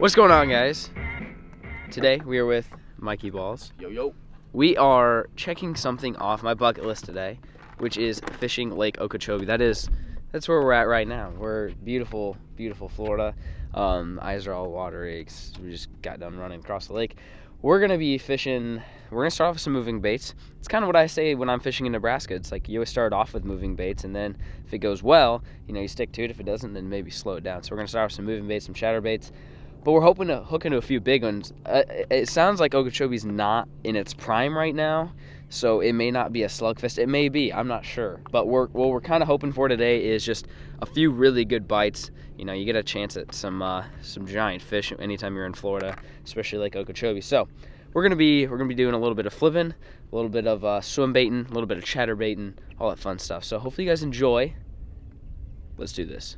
What's going on, guys? Today we are with Mikey Balls. Yo, yo. We are checking something off my bucket list today, which is fishing Lake Okeechobee. That's where we're at right now. We're beautiful, beautiful Florida. Eyes are all watery. We just got done running across the lake. We're gonna be fishing. We're gonna start off with some moving baits. It's kind of what I say when I'm fishing in Nebraska. It's like you always start off with moving baits, and then if it goes well, you stick to it. If it doesn't, then maybe slow it down. So we're gonna start with some moving baits, some chatter baits. But we're hoping to hook into a few big ones. It sounds like Okeechobee's not in its prime right now, so it may not be a slugfest. It may be, I'm not sure. But what we're kind of hoping for today is just a few really good bites. You get a chance at some giant fish anytime you're in Florida, especially Lake Okeechobee. So we're gonna be doing a little bit of flipping, a little bit of swim baiting, a little bit of chatter baiting, all that fun stuff. So hopefully you guys enjoy. Let's do this.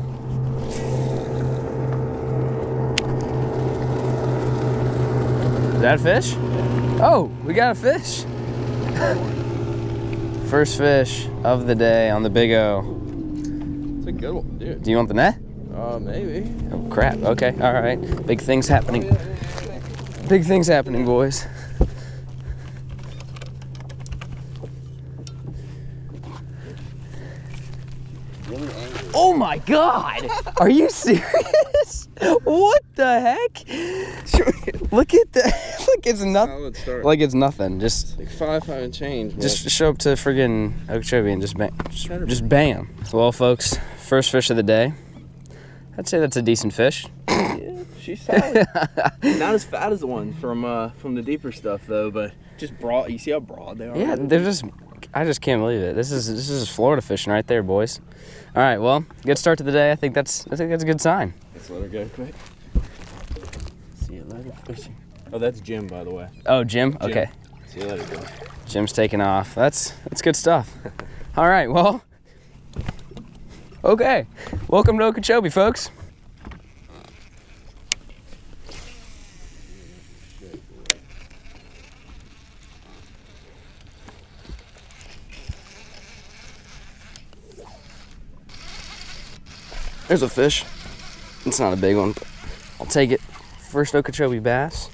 Is that a fish? Oh, we got a fish. First fish of the day on the Big O. It's a good one, dude. Do you want the net? Maybe. Oh, crap. Okay, all right. Big things happening. Big things happening, boys. Oh my God! Are you serious? What the heck? Look at that! Look, it's nothing. Like it's nothing. Just like five and change. Man. Just show up to friggin' Okeechobee and just bam. Well, folks, first fish of the day. I'd say that's a decent fish. Yeah, she's solid. Not as fat as the one from the deeper stuff though, but just broad. You see how broad they are? Yeah, they're just. I just can't believe it. This is Florida fishing right there, boys. All right, well, good start to the day. I think that's a good sign. Let's let her go quick. See you later, fishing. Oh, that's Jim, by the way. Oh, Jim? Okay. See you later, go. Jim's taking off. That's good stuff. All right, well, okay. Welcome to Okeechobee, folks. There's a fish. It's not a big one, but I'll take it. First Okeechobee bass.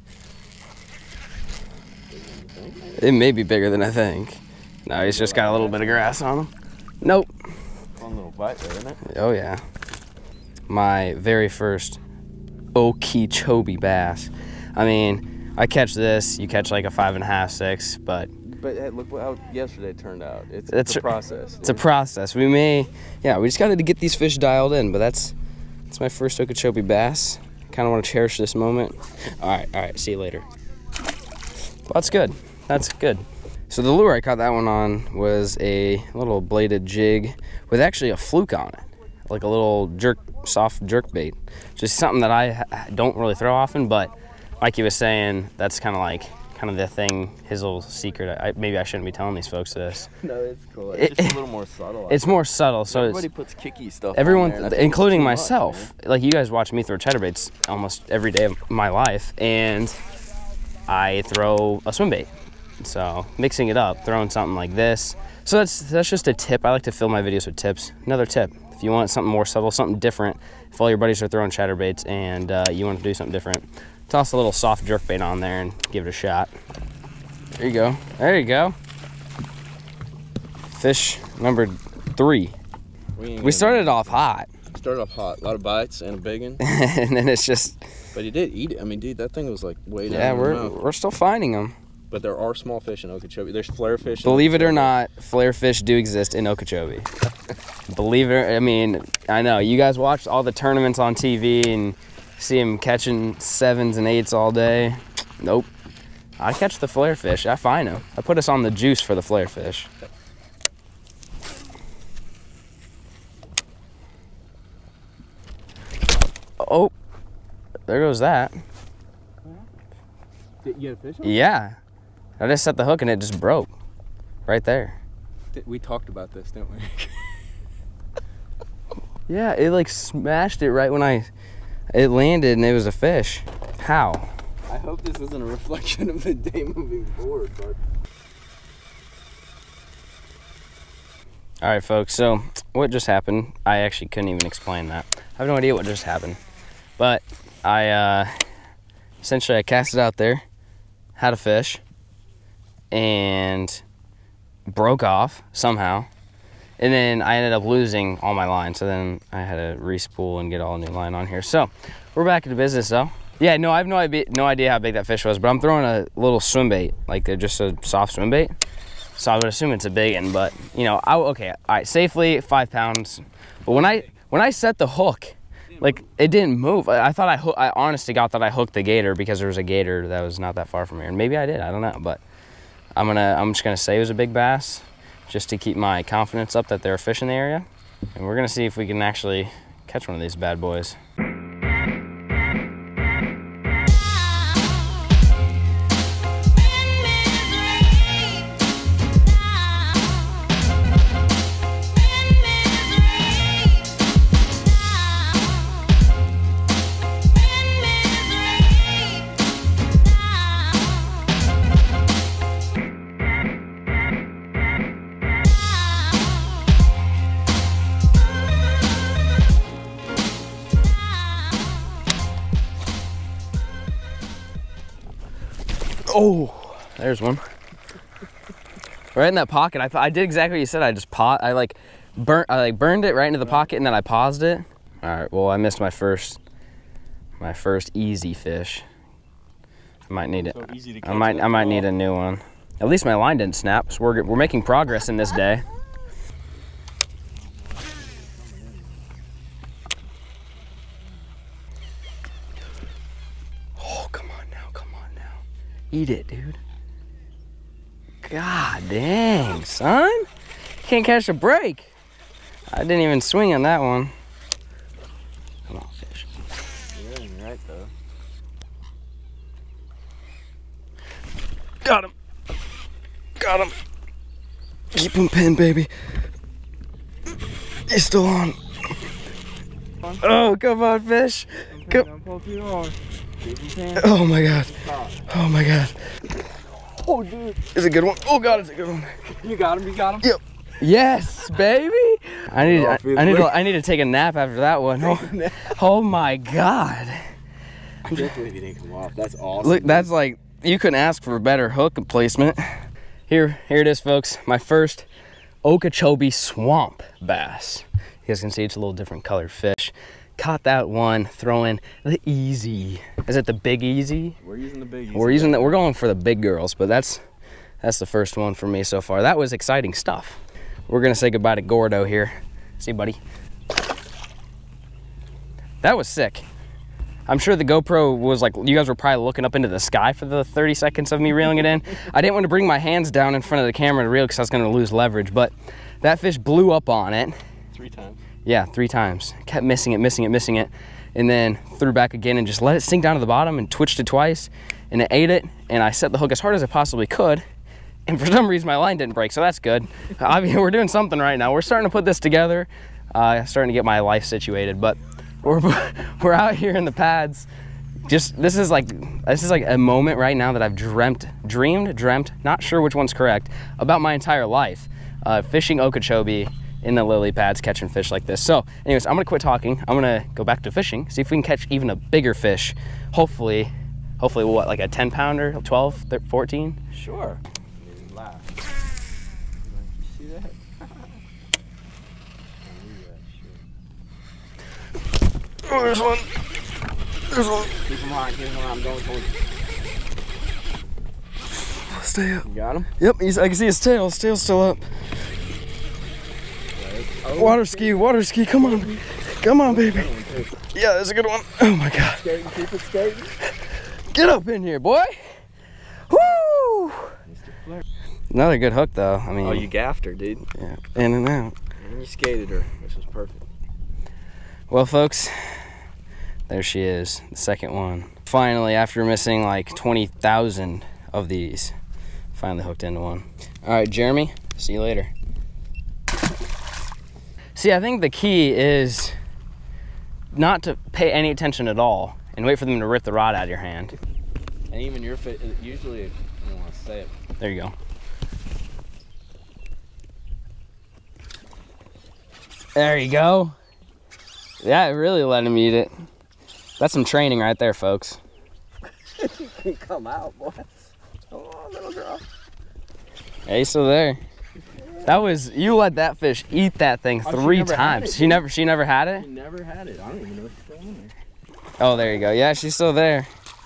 It may be bigger than I think. No, he's just got a little bit of grass on him. Nope. Fun little bite there, isn't it? Oh yeah. My very first Okeechobee bass. I mean, I catch this, you catch like a 5.5, 6, but hey, look how yesterday turned out. It's a process. Dude. It's a process. We just got to get these fish dialed in, but that's my first Okeechobee bass. Kind of want to cherish this moment. All right, see you later. Well, that's good. That's good. So the lure I caught that one on was a little bladed jig with actually a fluke on it, like a little soft jerk bait. Just something that I don't really throw often, but like he was saying, that's kind of the thing, his little secret. Maybe I shouldn't be telling these folks this. No, it's cool. It's just a little more subtle. It's more subtle. So everybody puts kicky stuff everyone, on there, including myself. Like you guys watch me throw chatterbaits almost every day of my life, and I throw a swim bait. So mixing it up, throwing something like this. So that's just a tip. I like to fill my videos with tips. Another tip. If you want something more subtle, something different, if all your buddies are throwing chatterbaits and you want to do something different, toss a little soft jerkbait on there and give it a shot. There you go. There you go. Fish number 3. We started off hot. Started off hot. A lot of bites and a big one. And then it's just... But he did eat it. I mean, dude, that thing was like way down. Yeah, in the mouth. we're still finding them. But there are small fish in Okeechobee. There's flare fish. Believe it or not, flare fish do exist in Okeechobee. Believe it. I mean, I know. You guys watch all the tournaments on TV and see them catching 7s and 8s all day. Nope. I catch the flare fish. I find them. I put us on the juice for the flare fish. Oh, there goes that. Did you get a fish? Yeah. I just set the hook and it just broke. Right there. We talked about this, didn't we? Yeah, it like smashed it right when it landed and it was a fish. How? I hope this isn't a reflection of the day moving forward, but All right, folks, so what just happened, I actually couldn't even explain that. I have no idea what just happened. But essentially I cast it out there, had a fish, and broke off somehow. And then I ended up losing all my line, so then I had to re-spool and get all new line on here. So we're back into business though. Yeah, no, I have no idea how big that fish was, but I'm throwing a little swim bait, like just a soft swim bait. So I would assume it's a big one, but you know, okay, all right, safely 5 pounds. But when I set the hook, like it didn't move. I thought I honest to God thought I hooked the gator because there was a gator that was not that far from here, and maybe I did. I don't know, but I'm just gonna say it was a big bass, just to keep my confidence up that there are fish in the area, and we're gonna see if we can actually catch one of these bad boys. Oh, there's one. Right in that pocket. I did exactly what you said. I burned it right into the pocket, and then I paused it. All right. Well, I missed my first easy fish. I might need it. So easy to catch. I might need a new one. At least my line didn't snap. So we're making progress in this day. Eat it, dude. God dang, son. Can't catch a break. I didn't even swing on that one. Come on, fish. You're right, though. Got him. Got him. Keep him pinned, baby. He's still on. Oh, come on, fish. Come. Oh my God. Oh my God. Oh, dude. It's a good one. Oh God, it's a good one. You got him, you got him? Yep. Yes, baby. I need to take a nap after that one. Oh my God. I can't believe you didn't come off. That's awesome. Look, that's like, you couldn't ask for a better hook placement. Here it is, folks. My first Okeechobee swamp bass. You guys can see it's a little different colored fish. Caught that one throwing the easy. Is it the Big Easy? We're using the Big Easy. We're going for the big girls, but that's the first one for me so far. That was exciting stuff. We're gonna say goodbye to Gordo here. See you, buddy. That was sick. I'm sure the GoPro was like, you guys were probably looking up into the sky for the 30 seconds of me reeling it in. I didn't want to bring my hands down in front of the camera to reel because I was gonna lose leverage, but that fish blew up on it. 3 times. Yeah, 3 times. Kept missing it, and then threw back again and just let it sink down to the bottom and twitched it twice, and it ate it, and I set the hook as hard as I possibly could, and for some reason my line didn't break, so that's good. I mean, we're doing something right now. We're starting to put this together, starting to get my life situated, but we're out here in the pads. This is like a moment right now that I've dreamed, not sure which one's correct, about my entire life, fishing Okeechobee in the lily pads, catching fish like this. So anyways, I'm gonna quit talking. I'm gonna go back to fishing, see if we can catch even a bigger fish. Hopefully what, like a 10 pounder, 12, 14? Sure. Laugh. You see that? Oh, there's one. Keep him high, I'm going towards you. Stay up. You got him? Yep, I can see his tail. His tail's still up. Oh, water ski, come on, baby. Yeah, that's a good one. Oh my God. Skating, keep it skating. Get up in here, boy. Woo! Another good hook, though. I mean. Oh, you gaffed her, dude. Yeah, in and out. And you skated her, which was perfect. Well, folks, there she is, the second one. Finally, after missing like 20,000 of these, finally hooked into one. All right, Jeremy, see you later. See, I think the key is not to pay any attention at all and wait for them to rip the rod out of your hand. And even your fish, usually, I don't want to say it. There you go. There you go. Yeah, really let him eat it. That's some training right there, folks. Come out, boy. Come on, little girl. Hey, he's still there. That was, you let that fish eat that thing 3 times. She never had it? She never had it. I don't even know if she's still in there. Oh, there you go. Yeah, she's still there.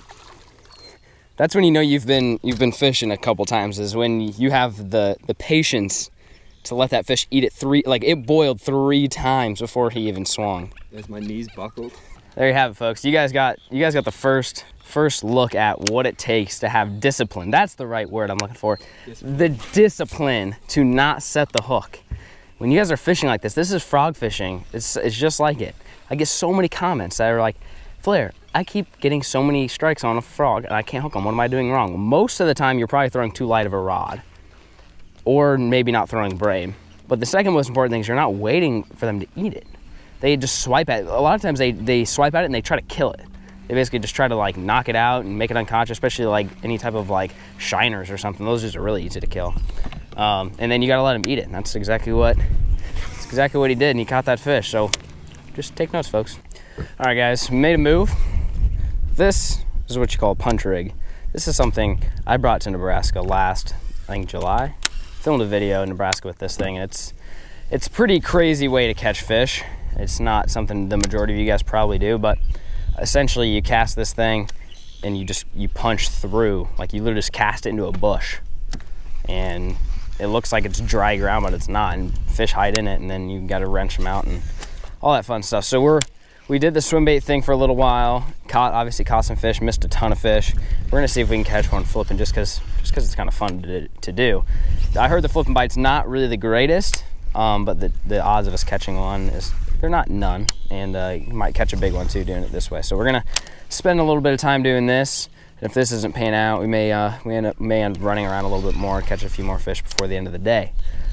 That's when you know you've been fishing a couple times, is when you have the patience to let that fish eat it it boiled 3 times before he even swung. As my knees buckled. There you have it, folks. You guys got the first look at what it takes to have discipline. That's the right word I'm looking for. The discipline to not set the hook. When you guys are fishing like this is frog fishing. It's just like it. I get so many comments that are like, Flair, I keep getting so many strikes on a frog and I can't hook them. What am I doing wrong? Most of the time, you're probably throwing too light of a rod, or maybe not throwing braid. But the second most important thing is you're not waiting for them to eat it. They just swipe at it. A lot of times they swipe at it and they try to kill it. They basically just try to like knock it out and make it unconscious, especially like any type of like shiners or something. Those just are really easy to kill. And then you gotta let him eat it. And that's exactly what he did, and he caught that fish. So just take notes, folks. All right, guys, we made a move. This is what you call a punch rig. This is something I brought to Nebraska last, I think, July. Filmed a video in Nebraska with this thing. It's a pretty crazy way to catch fish. It's not something the majority of you guys probably do, but essentially you cast this thing and you punch through, like you literally just cast it into a bush. And it looks like it's dry ground, but it's not, and fish hide in it, and then you gotta wrench them out and all that fun stuff. So we did the swim bait thing for a little while, obviously caught some fish, missed a ton of fish. We're gonna see if we can catch one flipping just cause it's kind of fun to do. I heard the flipping bite's not really the greatest, but the odds of us catching one they're not none, and you might catch a big one too doing it this way. So we're gonna spend a little bit of time doing this. If this isn't paying out, we may end up running around a little bit more, catch a few more fish before the end of the day.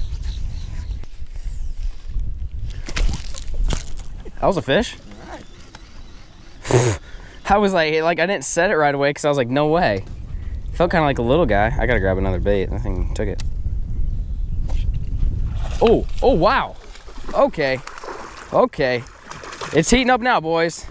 That was a fish. I was like I didn't set it right away because I was like, no way. Felt kind of like a little guy. I gotta grab another bait. That thing took it. Oh wow. Okay. It's heating up now, boys.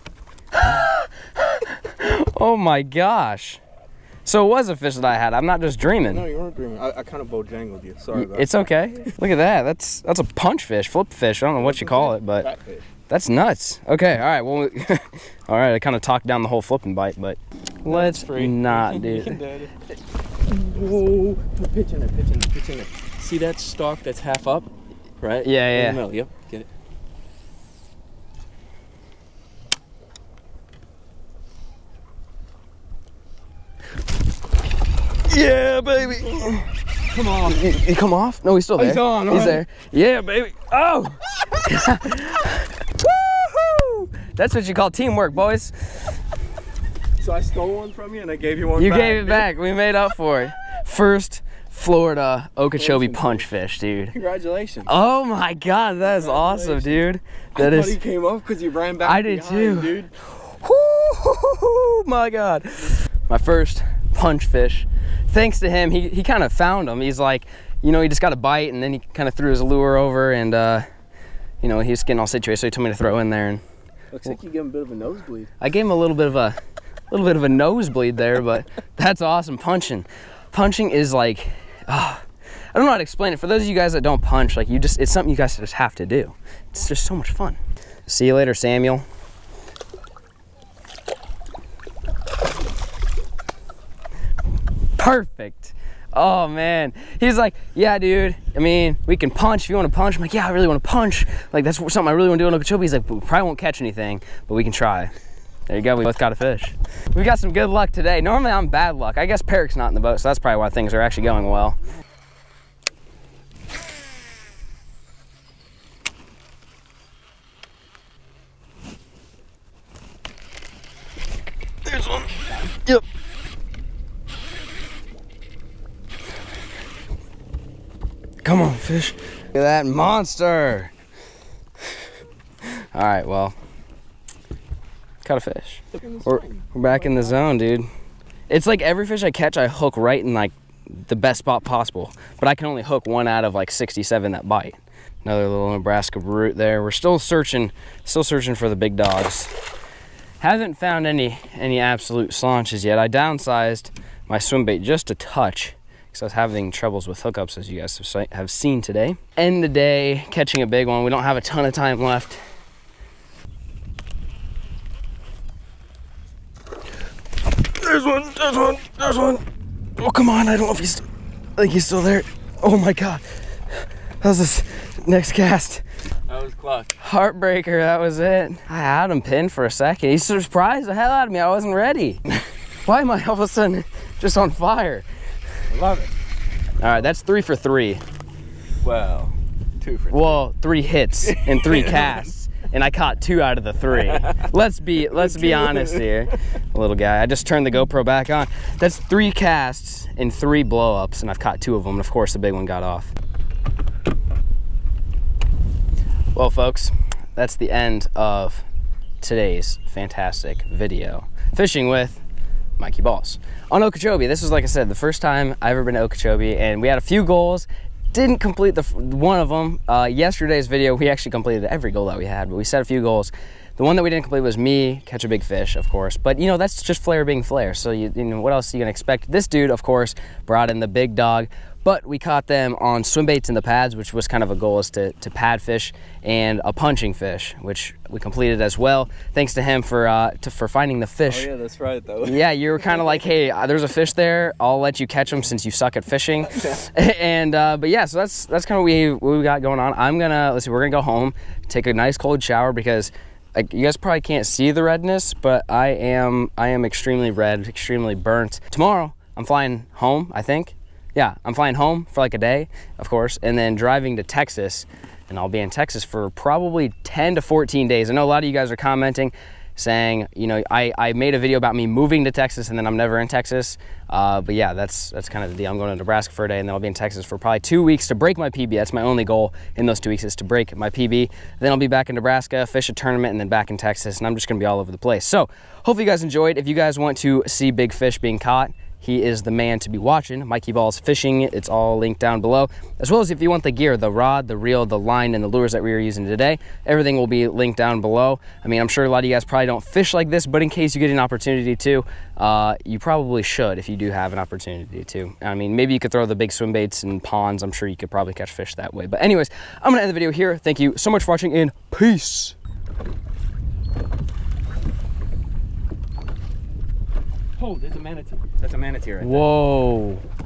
Oh my gosh. So it was a fish that I had. I'm not just dreaming. No, you weren't dreaming. I kind of bojangled you. Sorry about that. It's okay. Look at that. That's a punch fish, flip fish. I don't know what you call it, but that's nuts. Okay, all right. Well, all right. I kind of talked down the whole flipping bite, but let's not do it. Whoa! Pitch in it. See that stalk that's half up, right? Yeah. In the middle. Yep. Get it. Yeah, baby. Come on. He come off? No, he's still there. He's on. He's there. Yeah, baby. Oh. Woohoo! That's what you call teamwork, boys. So I stole one from you and I gave you one back. You gave it back. We made up for it. First Florida Okeechobee punch fish, dude. Congratulations. Oh my God, that is awesome, dude. I thought he came up because you ran back. I did too, dude. Woo, my God. My first punch fish. Thanks to him, he kind of found him. He's like, he just got a bite, and then he kind of threw his lure over, and he was getting all situated, so he told me to throw in there. And looks like you gave him a bit of a nosebleed. I gave him a little bit of a nosebleed there, but that's awesome. Punching is like, I don't know how to explain it. For those of you guys that don't punch, like it's something you guys just have to do. It's just so much fun. See you later, Samuel. Perfect. Oh man, he's like, yeah, dude, I mean, we can punch if you want to punch. I'm like, yeah, I really want to punch. Like, that's something I really want to do in Okeechobee. He's like, we probably won't catch anything, but we can try. There you go, we both got a fish. We got some good luck today. Normally I'm bad luck. I guess Peric's not in the boat, so that's probably why things are actually going well. There's one. Yep. Come on, fish. Look at that monster. All right, well, caught a fish. We're back in the zone, dude. It's like every fish I catch, I hook right in like the best spot possible, but I can only hook one out of like 67 that bite. Another little Nebraska root there. We're still searching for the big dogs. Haven't found any absolute slaunches yet. I downsized my swim bait just a touch because I was having troubles with hookups, as you guys have seen today. End the day catching a big one. We don't have a ton of time left. There's one, there's one, there's one. Oh, come on, I don't know if he's, I think he's still there. Oh my God, that was this next cast. That was clutch. Heartbreaker, that was it. I had him pinned for a second. He surprised the hell out of me, I wasn't ready. Why am I all of a sudden just on fire? I love it. All right, that's 3 for 3. Well, 2 for 3. Well, 3 hits and 3 casts. And I caught 2 out of the 3. Let's be honest here, little guy. I just turned the GoPro back on. That's 3 casts and 3 blow-ups, and I've caught 2 of them. And of course, the big one got off. Well, folks, that's the end of today's fantastic video. Fishing with Mikey Balls on Okeechobee. This was, like I said, the first time I've ever been to Okeechobee, and we had a few goals. Didn't complete one of them. Yesterday's video, we actually completed every goal that we had, but we set a few goals. The one that we didn't complete was me catch a big fish, of course. But you know, that's just flair being flair. So you know, what else are you gonna expect? This dude, of course, brought in the big dog, but we caught them on swim baits in the pads, which was kind of a goal, is to pad fish, and a punching fish, which we completed as well. Thanks to him for finding the fish. Oh yeah, that's right though. Yeah, you were kind of like, hey, there's a fish there. I'll let you catch them since you suck at fishing. And but yeah, so that's kind of what we got going on. Let's see, we're gonna go home, take a nice cold shower because you guys probably can't see the redness, but I am extremely red, extremely burnt. Tomorrow, I'm flying home, I think. Yeah, I'm flying home for like a day, of course, and then driving to Texas, and I'll be in Texas for probably 10 to 14 days. I know a lot of you guys are commenting, saying, you know, I made a video about me moving to Texas and then I'm never in Texas. But yeah, that's kind of the deal. I'm going to Nebraska for a day and then I'll be in Texas for probably 2 weeks to break my PB. That's my only goal in those 2 weeks, is to break my PB. Then I'll be back in Nebraska, fish a tournament, and then back in Texas, and I'm just gonna be all over the place. So hopefully you guys enjoyed. If you guys want to see big fish being caught, he is the man to be watching. Mikey Balls Fishing, it's all linked down below. As well as if you want the gear, the rod, the reel, the line, and the lures that we are using today, everything will be linked down below. I mean, I'm sure a lot of you guys probably don't fish like this, but in case you get an opportunity to, you probably should if you do have an opportunity to. I mean, maybe you could throw the big swim baits and ponds. I'm sure you could probably catch fish that way. But anyways, I'm gonna end the video here. Thank you so much for watching, and peace. Oh, there's a manatee. That's a manatee right there. Whoa.